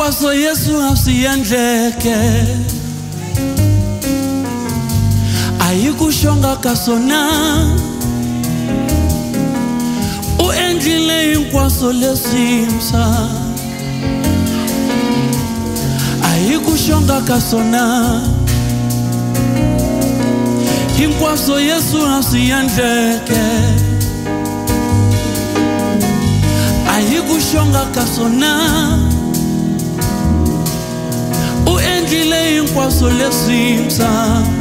Hinkwaso Yesu asiyendleke ayikushonga kasona uendlile hinkwaso lesimsa ayikushonga kasona hinkwaso Yesu asiyendleke ayikushonga kasona uendlile hinkwaso lesimsa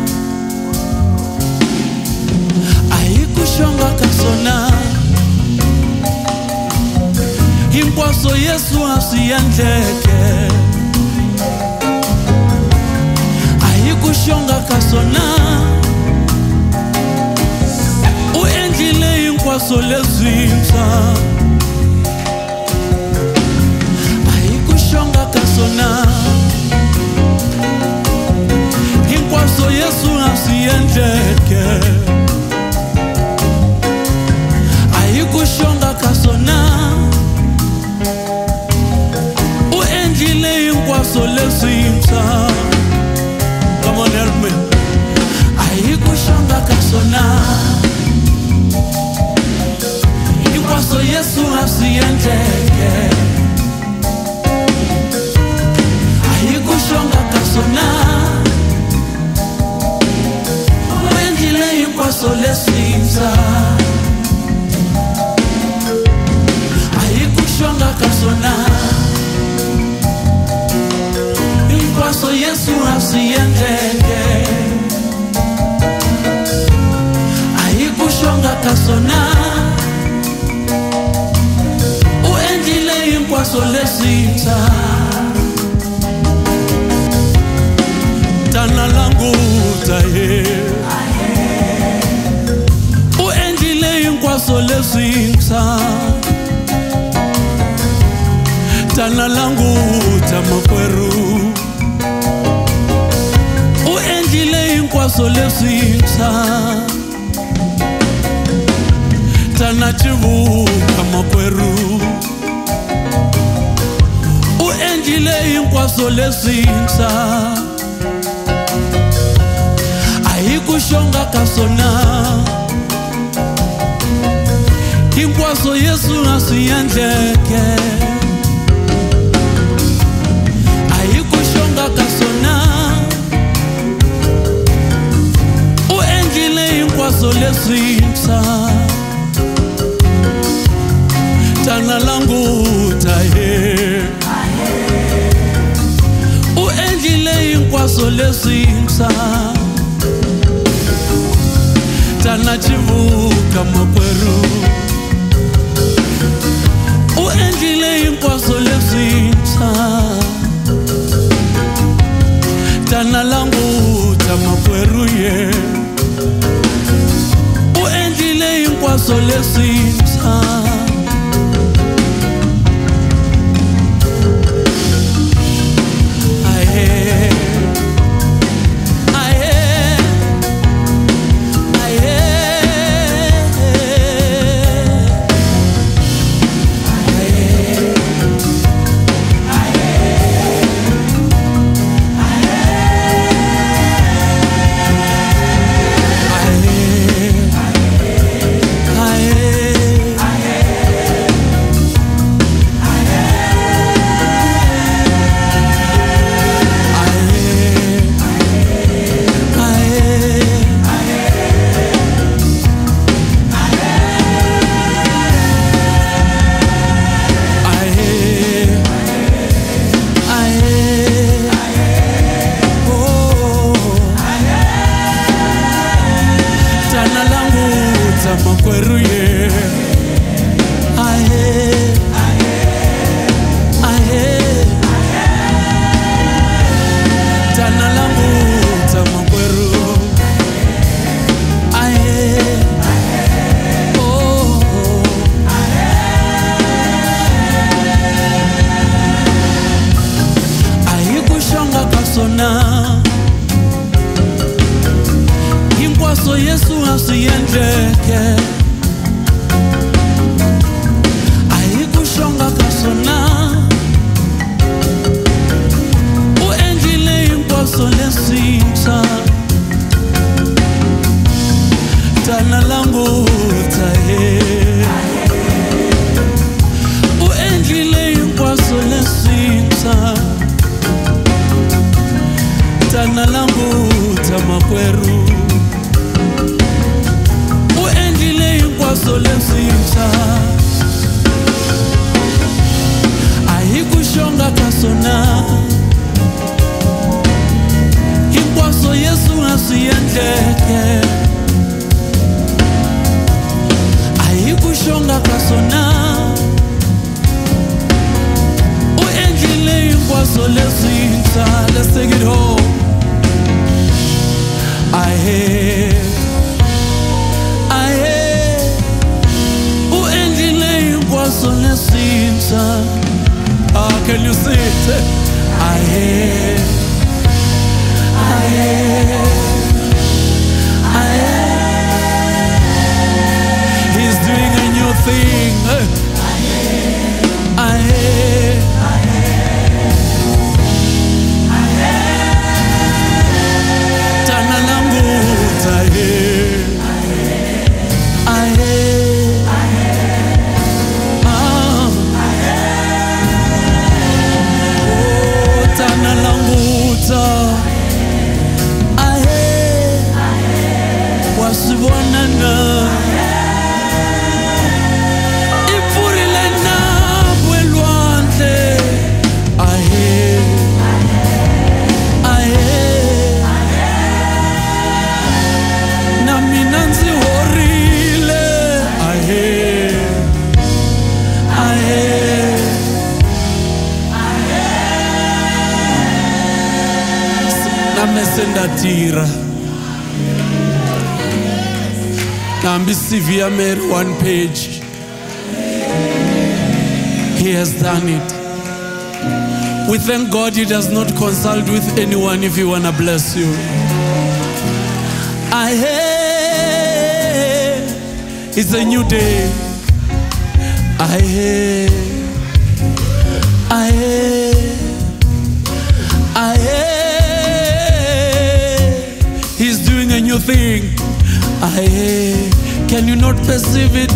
ayikushonga kasona hinkwaso Yesu asiyendleke ayikushonga kasona uendlile hinkwaso lesimsa ayikushonga kasona hinkwaso Yesu asiyendleke ayikushonga kasona uendlile hinkwaso lesimsa. Come on, help me. Ayikushonga kasona hinkwaso Yesu asiyendleke ayikushonga kasona uendlile hinkwaso lesimsa ayikushonga kasona hinkwaso Yesu asiyendleke ayikushonga kasona uendlile hinkwaso lesimsa tana langu tahe uendlile hinkwaso lesimsa tana langu tamakweru uendlile hinkwaso lesimsa tana chivu kamakweru uendlile hinkwaso lesimsa ayikushonga kasona hinkwaso Yesu asiyendleke ayikushonga kasona uendlile hinkwaso lesimsa tana langu tahe uendlile hinkwaso lesimsa tana chivu kamakweru uendlile hinkwaso lesimsa tana langu tamakweru ye uendlile hinkwaso lesimsa tana langu tamakweru uendile inkwaso lesintsa ayikushonga kasona inkwaso Yesu asiyendleke ayikushonga kasona uendile inkwaso lesintsa. Let's take it home. I hear uendile inkwaso lesintsa. Can you see it? I hear He's doing a new thing. I hear tana langu tana langu wasibonana ipurile na bwelwandle na mina nzi horile na mesendatira Nambi CV made 1 page. He has done it. We thank God He does not consult with anyone if He wanna bless you. It's a new day. He's doing a new thing. Can you not perceive it?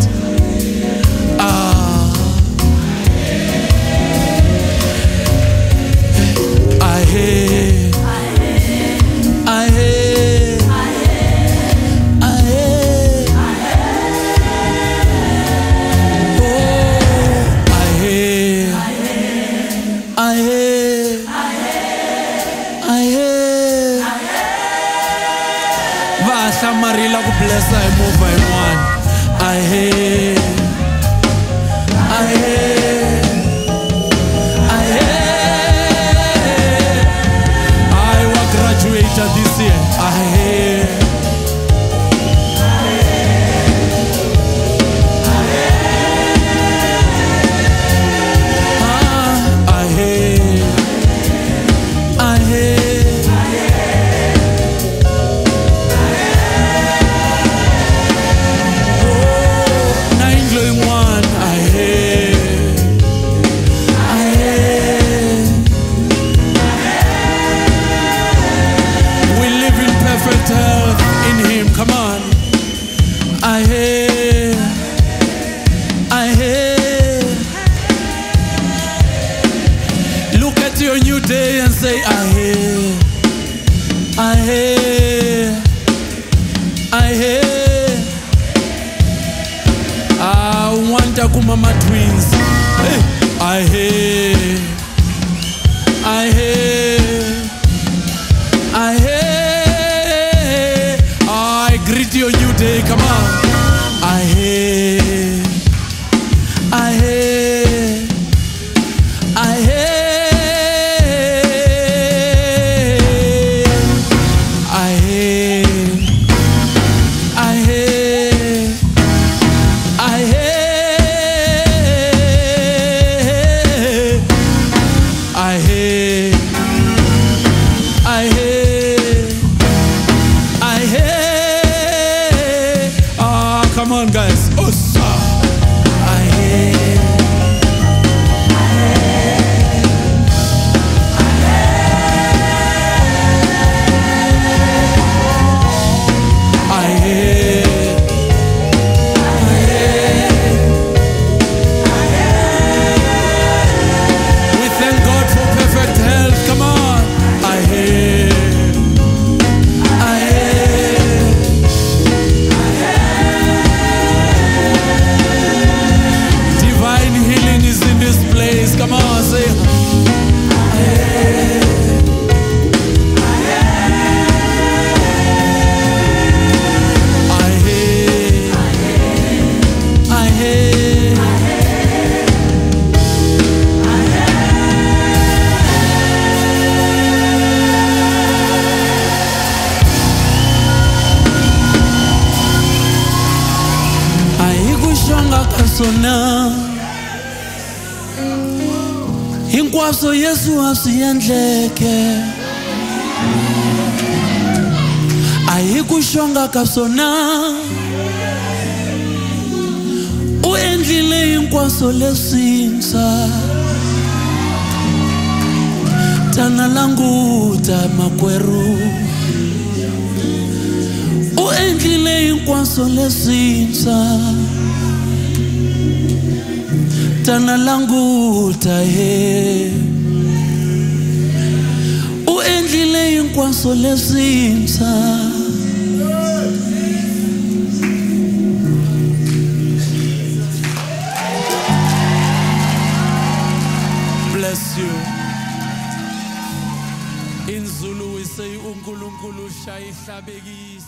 Marila ku bless I move by one. I will graduate this year. Look at your new day and say, I want a kumama twins. I greet your new day. Come on. hinkwaswo Yesu a swi endleke a hi ku xonga ka swona u endlile hinkwaswo leswintshwa tana languta makwerhu u endlile hinkwaswo leswintshwa tana languta he u endlile hinkwaswo leswintshwa. Bless you. In Zulu we say uNkulunkulu shayihlabekile.